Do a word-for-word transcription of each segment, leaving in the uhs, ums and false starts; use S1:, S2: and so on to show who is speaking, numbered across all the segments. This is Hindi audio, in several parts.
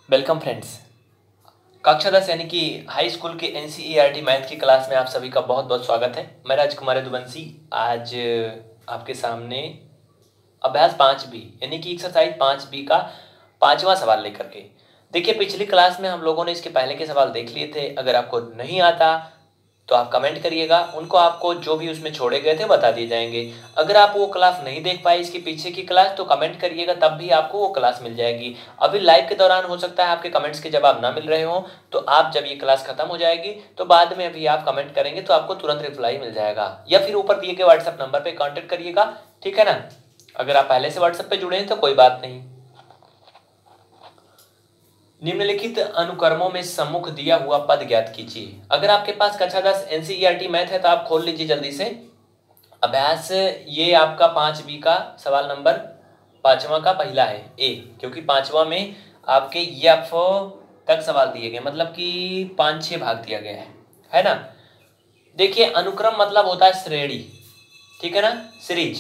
S1: Welcome friends. कक्षा दस यानी कि हाई स्कूल के एनसीईआरटी मैथ की क्लास में आप सभी का बहुत बहुत स्वागत है। मैं राजकुमार यदुवंशी आज आपके सामने अभ्यास पाँच बी यानी कि एक्सरसाइज पाँच बी का पांचवा सवाल लेकर के। देखिए, पिछली क्लास में हम लोगों ने इसके पहले के सवाल देख लिए थे। अगर आपको नहीं आता तो आप कमेंट करिएगा, उनको आपको जो भी उसमें छोड़े गए थे बता दिए जाएंगे। अगर आप वो क्लास नहीं देख पाए इसके पीछे की क्लास तो कमेंट करिएगा, तब भी आपको वो क्लास मिल जाएगी। अभी लाइव के दौरान हो सकता है आपके कमेंट्स के जवाब ना मिल रहे हो, तो आप जब ये क्लास खत्म हो जाएगी तो बाद में भी आप कमेंट करेंगे तो आपको तुरंत रिप्लाई मिल जाएगा, या फिर ऊपर दिए गए व्हाट्सएप नंबर पर कॉन्टेक्ट करिएगा, ठीक है ना। अगर आप पहले से व्हाट्सएप पे जुड़े हैं तो कोई बात नहीं। निम्नलिखित अनुक्रमों में सम्मुख दिया हुआ पद ज्ञात कीजिए। अगर आपके पास कक्षा दस एनसीईआरटी मैथ है तो आप खोल लीजिए जल्दी से अभ्यास। ये आपका पांच बी का सवाल नंबर पांचवा का पहला है ए, क्योंकि पांचवा में आपके एफ तक सवाल दिए गए, मतलब कि पांच छह भाग दिया गया है है ना। देखिए, अनुक्रम मतलब होता है श्रेणी, ठीक है ना, सीरीज।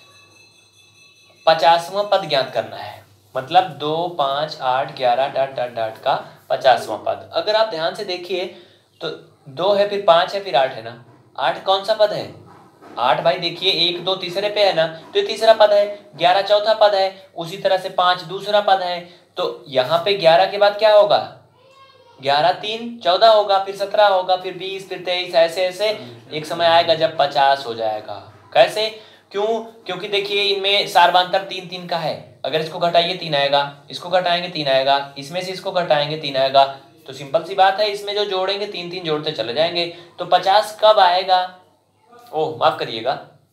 S1: पचासवां पद ज्ञात करना है, मतलब दो पाँच आठ ग्यारह डाट डाट डाट का पचासवां पद। अगर आप ध्यान से देखिए तो दो है, फिर पाँच है, फिर आठ है ना। आठ कौन सा पद है? आठ भाई देखिए एक दो तीसरे पे है ना, तो ये तीसरा पद है। ग्यारह चौथा पद है, उसी तरह से पाँच दूसरा पद है। तो यहाँ पे ग्यारह के बाद क्या होगा? ग्यारह तीन चौदह होगा, फिर सत्रह होगा, फिर बीस, फिर तेईस, ऐसे ऐसे एक समय आएगा जब पचास हो जाएगा। कैसे? क्यों? क्योंकि देखिए इनमें सार्वंतर तीन तीन का है। अगर इसको घटाइए तीन आएगा, इसको घटाएंगे तीन आएगा, इसमें से इसको घटाएंगे तीन आएगा। तो सिंपल सी बात है, इसमें जो जोड़ेंगे तीन तीन जोड़ते चले जाएंगे। तो पचास कब आएगा? ओह माफ करिएगा,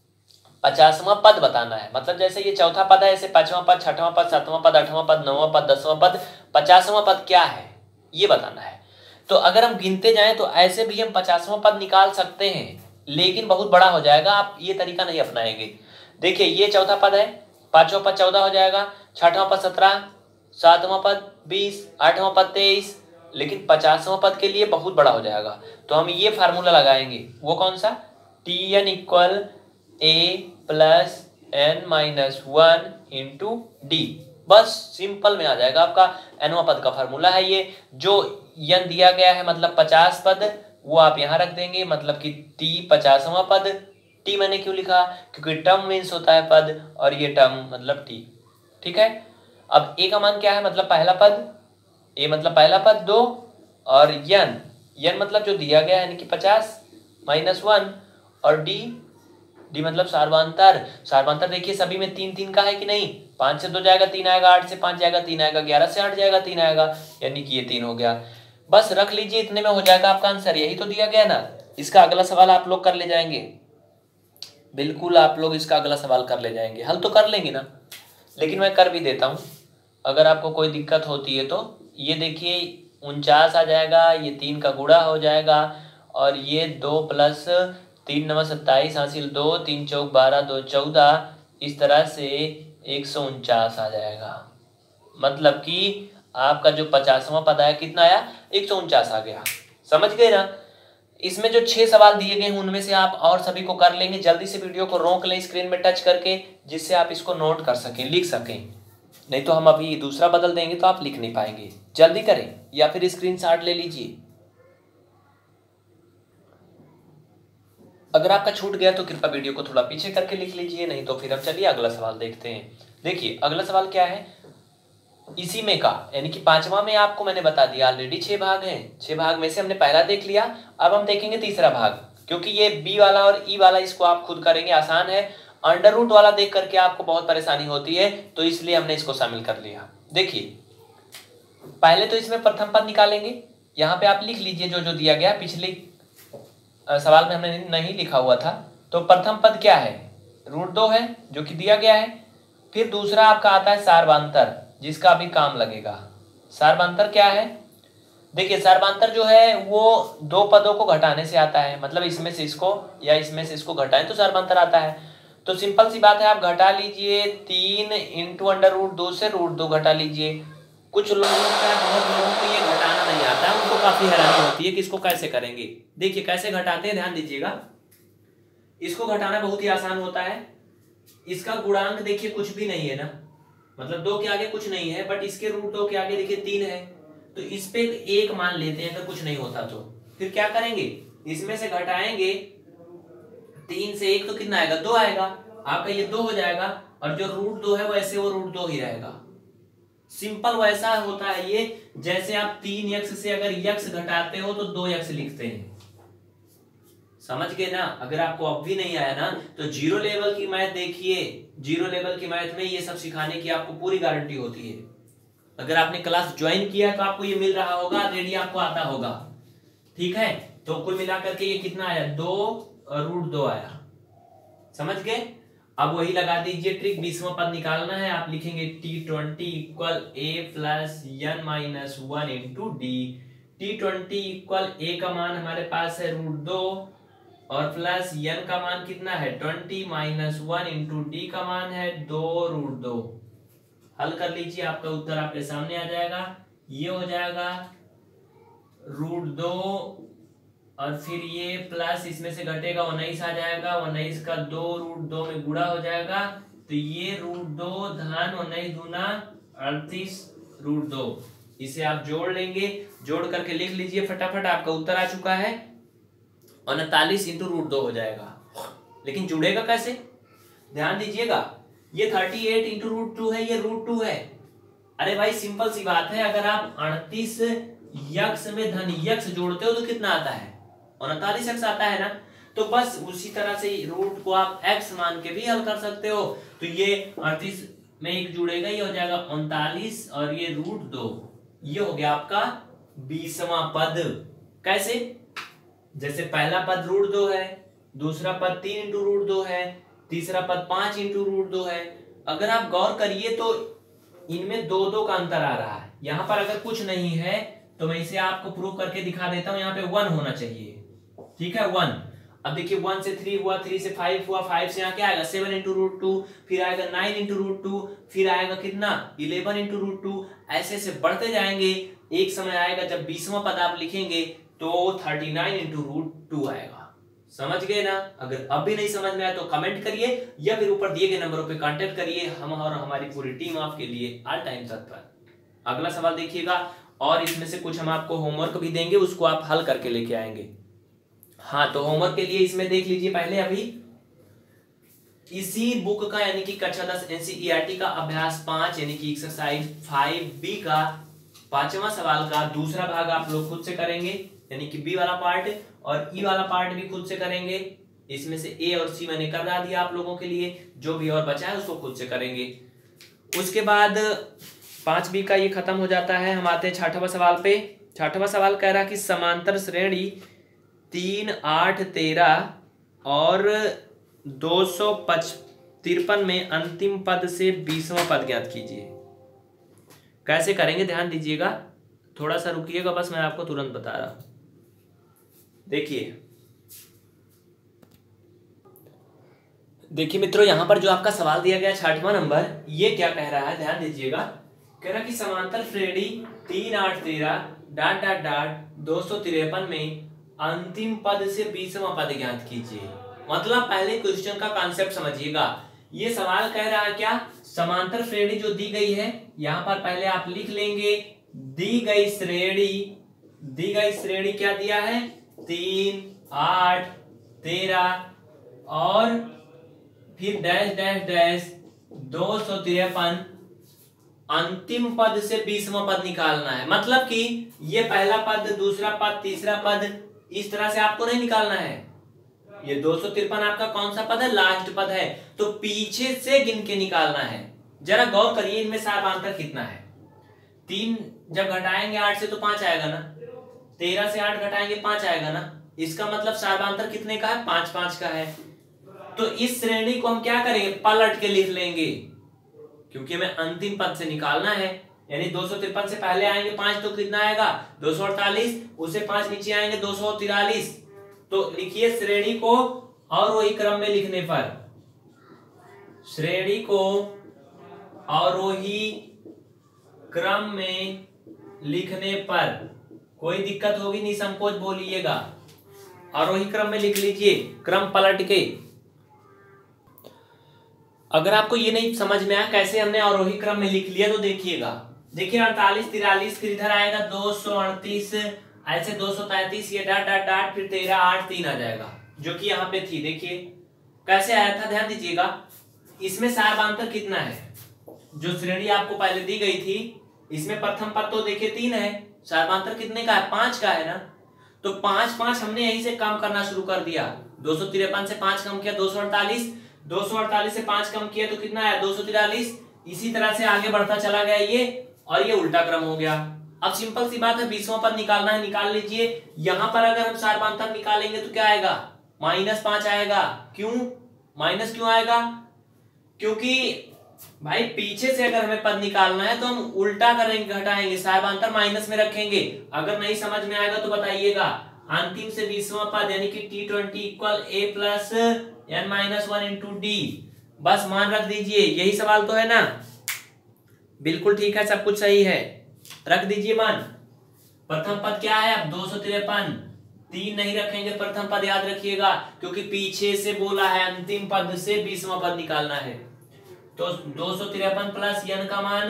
S1: पचासवां पद बताना है। मतलब जैसे ये चौथा पद है, ऐसे पांचवा पद, छठवां पद, सातवां पद, आठवां पद, नौवां पद, दसवां पद, पचासवां पद क्या है ये बताना है। तो अगर हम गिनते जाएं तो ऐसे भी हम पचासवां पद निकाल सकते हैं, लेकिन बहुत बड़ा हो जाएगा, आप ये तरीका नहीं अपनाएंगे। देखिए ये चौथा पद है, पांचवा पद चौदह हो जाएगा, छठवां पद सत्रह, सातवां पद बीस, आठवां पद तेईस, लेकिन पचासवां पद के लिए बहुत बड़ा हो जाएगा। तो हम ये फार्मूला लगाएंगे, वो कौन सा? T N equal A plus N minus one into D. बस सिंपल में आ जाएगा आपका एनवा पद का फार्मूला है ये। जो यन दिया गया है मतलब पचास पद, वो आप यहां रख देंगे, मतलब कि टी पचासवां पद। टी मैंने क्यों लिखा? क्योंकि टर्म मीन्स होता है पद, और ये टर्म मतलब टी, ठीक है। अब ए का मान क्या है? मतलब पहला पद, ए मतलब पहला पद दो, और यन यन मतलब जो दिया गया है यानी कि पचास माइनस वन, और डी डी मतलब सार्वंतर। सार्वंतर देखिए सभी में तीन तीन का है कि नहीं? पांच से दो जाएगा तीन आएगा, आठ से पांच जाएगा तीन आएगा, ग्यारह से आठ जाएगा तीन आएगा, यानी कि ये तीन हो गया। बस रख लीजिए, इतने में हो जाएगा आपका आंसर। यही तो दिया गया ना। इसका अगला सवाल आप लोग कर ले जाएंगे, बिल्कुल आप लोग इसका अगला सवाल कर ले जाएंगे, हल तो कर लेंगे ना। लेकिन मैं कर भी देता हूं, अगर आपको कोई दिक्कत होती है तो। ये देखिए उनचास आ जाएगा, ये तीन का गुणा हो जाएगा, और ये दो प्लस तीन नवा सत्ताईस, हासिल दो, तीन चौक बारह, दो चौदह, इस तरह से एक सौ उनचास आ जाएगा। मतलब कि आपका जो पचासवां पद आया कितना आया? एक सौ उनचास आ गया। समझ गए ना। इसमें जो छह सवाल दिए गए हैं उनमें से आप और सभी को कर लेंगे। जल्दी से वीडियो को रोक लें स्क्रीन में टच करके, जिससे आप इसको नोट कर सकें, लिख सकें। नहीं तो हम अभी दूसरा बदल देंगे तो आप लिख नहीं पाएंगे। जल्दी करें, या फिर स्क्रीनशॉट ले लीजिए। अगर आपका छूट गया तो कृपया वीडियो को थोड़ा पीछे करके लिख लीजिए, नहीं तो फिर अब चलिए अगला सवाल देखते हैं। देखिए अगला सवाल क्या है, इसी में का यानी कि पांचवा में आपको मैंने बता दिया ऑलरेडी छह भाग हैं। छह भाग में से हमने पहला देख लिया, अब हम देखेंगे तीसरा भाग। क्योंकि ये बी वाला और ई वाला इसको आप खुद करेंगे, आसान है। अंडर रूट वाला देख करके आपको बहुत परेशानी होती है, तो इसलिए हमने इसको शामिल कर लिया। देखिए पहले तो इसमें प्रथम पद निकालेंगे। यहाँ पे आप लिख लीजिए जो जो दिया गया, पिछले सवाल में हमने नहीं लिखा हुआ था। तो प्रथम पद क्या है? रूट दो है जो कि दिया गया है। फिर दूसरा आपका आता है सार्वंतर, जिसका अभी काम लगेगा। सार्वंतर क्या है? देखिए सार्वंतर जो है वो दो पदों को घटाने से आता है, मतलब इसमें से इसको या इसमें से इसको घटाएं तो सार्वंतर आता है। तो सिंपल सी बात है, आप घटा लीजिए तीन इंटू अंडर रूट दो से रूट दो घटा लीजिए। कुछ लोगों का, बहुत लोगों को ये घटाना नहीं आता है, उनको काफी हैरानी होती है कि इसको कैसे करेंगे। देखिए कैसे घटाते हैं, ध्यान दीजिएगा। इसको घटाना बहुत ही आसान होता है। इसका गुणांक देखिए कुछ भी नहीं है ना, मतलब दो के आगे कुछ नहीं है, बट इसके रूट दो के आगे देखिए तीन है। तो इस पे एक मान लेते हैं अगर कुछ नहीं होता तो। फिर क्या करेंगे, इसमें से घटाएंगे, तीन से एक तो कितना आएगा, दो आएगा, आपका ये दो हो जाएगा, और जो रूट दो है वैसे वो रूट दो ही रहेगा। सिंपल वैसा होता है ये, जैसे आप तीन यक्स से अगर यक्स घटाते हो तो दो यक्स लिखते हैं, समझ गए ना। अगर आपको अब भी नहीं आया ना तो जीरो लेवल की मैथ देखिए, जीरो लेवल की मैथ में ये सब सिखाने की आपको पूरी गारंटी होती है। अगर आपने क्लास ज्वाइन किया तो आपको ये मिल रहा होगा, रेडी आपको आता होगा, ठीक है। तो कुल मिलाकर के ये कितना आया, दो रूट दो आया, समझ गए। अब वही लगा दीजिए ट्रिक, बीसवां पद निकालना है, आप लिखेंगे T twenty equal A plus N minus one into D. T twenty equal A का मान हमारे पास है रूट दो, और प्लस एन का मान कितना है twenty, minus one into D का मान है दो रूट दो। हल कर लीजिए, आपका उत्तर आपके सामने आ जाएगा। ये हो जाएगा रूट दो, और फिर ये प्लस इसमें से घटेगा उन्नीस आ जाएगा, उन्नीस का दो रूट दो में गुणा हो जाएगा, तो ये रूट दो धन उन्नीस दूना अड़तीस रूट दो। इसे आप जोड़ लेंगे, जोड़ करके लिख लीजिए फटाफट, आपका उत्तर आ चुका है उनतालीस इंटू रूट दो हो जाएगा। लेकिन जुड़ेगा कैसे, ध्यान दीजिएगा, ये thirty eight into root two है, ये रूट टू है। अरे भाई सिंपल सी बात है, अगर आप अड़तीस यक्स में धन यक्स जोड़ते हो तो कितना आता है, उनतालीस एक्स आता है ना। तो बस उसी तरह से रूट को आप एक्स मान के भी हल कर सकते हो। तो ये अड़तीस में एक जुड़ेगा, ये हो जाएगा उनतालीस, और ये रूट दो, ये हो गया आपका बीसवां पद। कैसे, जैसे पहला पद रूट दो है, दूसरा पद तीन इंटू रूट दो है, तीसरा पद पांच इंटू रूट दो है। अगर आप गौर करिए तो इनमें दो दो का अंतर आ रहा है। यहाँ पर अगर कुछ नहीं है तो मैं इसे आपको प्रूव करके दिखा देता हूँ, यहाँ पे वन होना चाहिए, ठीक है, वन। अब देखिए वन से थ्री हुआ, थ्री से फाइव हुआ, फाइव से यहाँ क्या आएगा सेवन इंटू रूट टू, फिर आएगा नाइन इंटू रूट टू, फिर आएगा कितना इलेवन इंटू रूट टू, ऐसे ऐसे बढ़ते जाएंगे। एक समय आएगा जब बीसवां पद आप लिखेंगे तो thirty nine into root two आएगा, समझ गए ना। अगर अब भी नहीं समझ में आया तो कमेंट करिए, या फिर ऊपर दिए गए नंबरों पे कांटेक्ट करिए, हम और हमारी पूरी टीम आपके लिए ऑल टाइम तत्पर। अगला सवाल देखिएगा, और इसमें से कुछ हम आपको होमवर्क भी देंगे, उसको आप हल करके लेके आएंगे। हाँ, तो होमवर्क के लिए इसमें देख लीजिए पहले, अभी इसी बुक का यानी कि कक्षा दस एनसीईआरटी का अभ्यास पांच यानी कि एक्सरसाइज फाइव बी का पांचवा सवाल का दूसरा भाग आप लोग खुद से करेंगे, यानी कि बी वाला पार्ट, और ई वाला पार्ट भी खुद से करेंगे। इसमें से ए और सी मैंने कर दिया आप लोगों के लिए, जो भी और बचा है उसको खुद से करेंगे। उसके बाद पांच बी का ये खत्म हो जाता है। हम आते हैं छठवां सवाल पे। छठवां सवाल कह रहा कि समांतर श्रेणी तीन आठ तेरह और दो सौ पच तिरपन में अंतिम पद से बीसवां पद ज्ञात कीजिए। कैसे करेंगे ध्यान दीजिएगा, थोड़ा सा रुकिएगा, बस मैं आपको तुरंत बता रहा हूं। देखिए देखिए मित्रों, यहां पर जो आपका सवाल दिया गया छठवां नंबर, ये क्या कह रहा है, ध्यान दीजिएगा। कह रहा कि समांतर श्रेणी तीन आठ तेरह डाट डाट डाट दो सौ तिरपन में अंतिम पद से बीसवां पद ज्ञात कीजिए। मतलब पहले क्वेश्चन का कॉन्सेप्ट समझिएगा। ये सवाल कह रहा है क्या, समांतर श्रेणी जो दी गई है, यहां पर पहले आप लिख लेंगे दी गई श्रेणी, दी गई श्रेणी क्या दिया है, तीन आठ तेरह और फिर डैश डैश डैश दो सौ तिरपन, अंतिम पद से बीसवां पद निकालना है। मतलब कि ये पहला पद, दूसरा पद, तीसरा पद, इस तरह से आपको नहीं निकालना है। ये दो सौ तिरपन आपका कौन सा पद है, लास्ट पद है, तो पीछे से गिन के निकालना है। जरा गौर करिए इनमें सार्वधातुक कितना है। तीन जब घटाएंगे आठ से तो पांच आएगा ना, तेरह से आठ घटाएंगे पांच आएगा ना, इसका मतलब सार्वधातुक कितने का है, पांच पांच का है। तो इस श्रेणी को हम क्या करेंगे, पलट के लिख लेंगे, क्योंकि हमें अंतिम पद से निकालना है। यानी दो सौ तिरपन से पहले आएंगे पांच तो कितना आएगा, दो सौ अड़तालीस, उससे पांच नीचे आएंगे दो सौ तिरालीस। तो लिखिए श्रेणी को, और वही क्रम में लिखने पर, श्रेणी को और वही क्रम में लिखने पर कोई दिक्कत होगी निसंकोच बोलिएगा, और वही क्रम में लिख लीजिए, क्रम पलट के। अगर आपको ये नहीं समझ में आया कैसे हमने आरोही क्रम में लिख लिया तो देखिएगा, देखिए अड़तालीस तिरालीस, फिर इधर आएगा दो सौ अड़तीस, ऐसे दो सौ तैतीस, ये डाट डाट डाट, फिर तेरह आठ तीन आ जाएगा, जो कि यहाँ पे थी। देखिए कैसे आया था, ध्यान दीजिएगा। इसमें सारबांतर कितना है, जो श्रेणी आपको पहले दी गई थी, इसमें प्रथम पद तो देखिए तीन है, सारबांतर कितने का है, पांच का है ना। तो पांच पांच हमने यहीं से कम करना शुरू कर दिया। दो सौ तिरपन से पांच कम किया दो सौ अड़तालीस, दो सौ अड़तालीस से पांच कम किया तो कितना आया, दो सौ तिरालीस। इसी तरह से आगे बढ़ता चला गया ये, और ये उल्टा क्रम हो गया। अब सिंपल सी बात है, बीसवां पद निकालना है, निकाल लीजिए। यहां पर अगर हम सारबांतर निकालेंगे तो क्या आएगा, माइनस पांच आएगा। क्यों माइनस क्यों आएगा, क्योंकि भाई पीछे से अगर हमें पद निकालना है तो हम उल्टा करेंगे, घटाएंगे, सारबांतर माइनस में रखेंगे। अगर नहीं समझ में आएगा तो बताइएगा। अंतिम से बीसवां पद यानी कि T twenty equal A plus N minus one into D, बस मान रख दीजिए। यही सवाल तो है ना, बिल्कुल ठीक है, सब कुछ सही है, रख दीजिए मान। प्रथम पद क्या है, अब दो सौ तिरपन, तीन नहीं रखेंगे प्रथम पद, याद रखिएगा, क्योंकि पीछे से बोला है अंतिम पद से बीसवां पद निकालना है। तो दो सौ तिरपन प्लस यन का मान,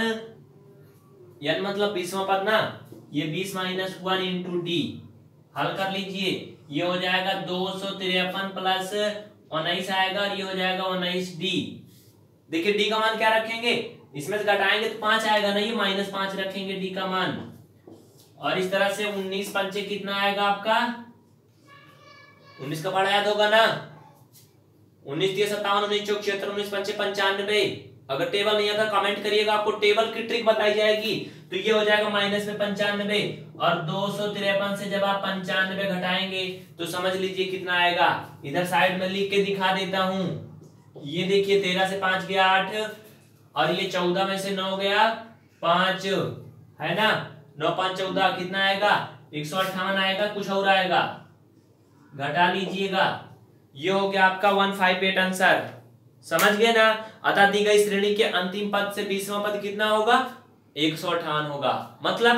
S1: यन मतलब बीसवां पद ना, ये बीस माइनस वन इंटू डी, हल कर लीजिए। ये हो जाएगा दो सौ तिरपन प्लस उन्नीस आएगा, और ये हो जाएगा उन्नीस डी। देखिए डी का मान क्या रखेंगे, इसमें से घटाएंगे तो पांच आएगा ना, ये माइनस पांच रखेंगे डी का मान। और इस तरह से उन्नीस पंचे कितना आएगा आपका, उन्नीस का पढ़ा याद होगा ना, उन्नीस दिए सत्तावन, उन्नीस चौक छिहत्तर, उन्नीस पंचे पंचानवे। अगर टेबल नहीं आता कमेंट करिएगा, आपको टेबल की ट्रिक बताई जाएगी। तो ये हो जाएगा माइनस में पंचानवे, और दो सौ तिरपन से जब आप पंचानवे घटाएंगे तो समझ लीजिए कितना आएगा। इधर साइड में लिख के दिखा देता हूं। ये देखिए तेरह से पांच गया आठ, और ये चौदह में से नौ गया पांच, है ना, नौ पांच चौदह, कितना आएगा, एक सौ अट्ठावन आएगा। कुछ और आएगा, घटा लीजिएगा। ये हो गया आपका वन फाइव एट आंसर, समझ गए ना। अतः दी गई श्रेणी के अंतिम पद से बीसवां पद कितना होगा, एक सौ अट्ठावन होगा। मतलब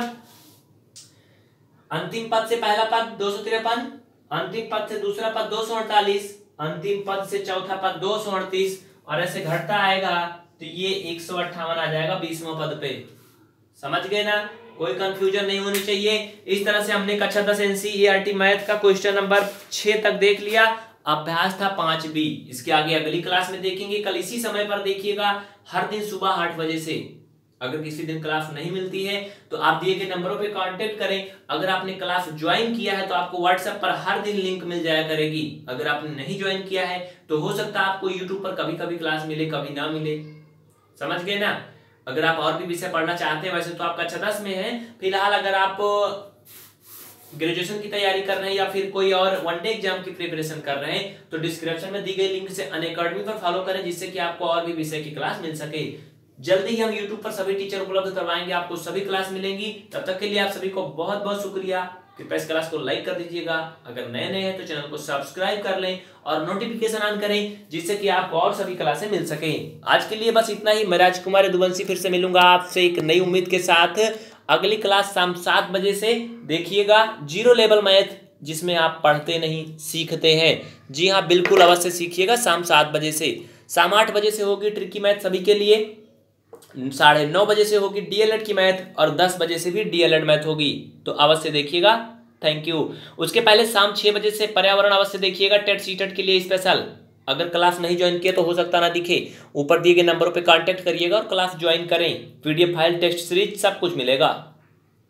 S1: अंतिम पद से पहला पद दो सौ तिरपन, अंतिम पद से दूसरा पद दो सौ अड़तालीस, अंतिम पद से चौथा पद दो सौ अड़तीस, और ऐसे घटता आएगा तो ये एक सौ अट्ठावन आ जाएगा बीसवां पद पे। समझ गए ना, कोई कंफ्यूजन नहीं होनी चाहिए। इस तरह से हमने कक्षा दस एनसीईआरटी मैथ का क्वेश्चन नंबर छह तक देख लिया। अभ्यास था पांच बी, इसके आगे अगली क्लास में देखेंगे। कल इसी समय पर देखिएगा, हर दिन सुबह आठ बजे से। अगर किसी दिन क्लास नहीं मिलती है तो आप दिए गए नंबरों पे कांटेक्ट करें। अगर आपने क्लास ज्वाइन किया है तो आपको व्हाट्सएप पर हर दिन लिंक मिल जाया करेगी। अगर आपने नहीं ज्वाइन किया है तो हो सकता है आपको यूट्यूब पर कभी कभी क्लास मिले, कभी ना मिले। समझ गए ना। अगर आप और भी विषय पढ़ना चाहते हैं, वैसे तो आप कक्षा दस में हैं फिलहाल, अगर आप ग्रेजुएशन की तैयारी कर रहे हैं या फिर कोई और वनडे एग्जाम की प्रिपरेशन कर रहे हैं तो डिस्क्रिप्शन में दी गई लिंक से अनअकैडमी पर फॉलो करें, जिससे कि आपको और भी विषय की क्लास मिल सके। जल्दी ही हम यूट्यूब पर सभी टीचर उपलब्ध करवाएंगे, आपको सभी क्लास मिलेंगी। तब तक के लिए आप सभी को बहुत बहुत शुक्रिया। कृपया इस क्लास को लाइक कर दीजिएगा। अगर नए नए हैं तो चैनल को सब्सक्राइब कर लें और नोटिफिकेशन ऑन करें, जिससे कि आपको और सभी क्लासें मिल सके। आज के लिए बस इतना ही। मैं राजकुमार यदुवंशी फिर से मिलूंगा आपसे एक नई उम्मीद के साथ। अगली क्लास शाम सात बजे से देखिएगा, जीरो लेवल मैथ, जिसमें आप पढ़ते नहीं सीखते हैं। जी हाँ, बिल्कुल अवश्य सीखिएगा। शाम सात बजे से, शाम आठ बजे से होगी ट्रिकी मैथ सभी के लिए, साढ़े नौ बजे से होगी डीएलएड की मैथ, और दस बजे से भी डीएलएड मैथ होगी। तो अवश्य देखिएगा। Thank you. उसके पहले शाम छह बजे से पर्यावरण अवश्य देखिएगा, टेट सीटेट के लिए स्पेशल। अगर क्लास नहीं ज्वाइन किया तो हो सकता ना दिखे, ऊपर दिए गए नंबरों पे कांटेक्ट करिएगा और क्लास ज्वाइन करें। पीडीएफ फाइल, टेस्ट सीरीज सब कुछ मिलेगा।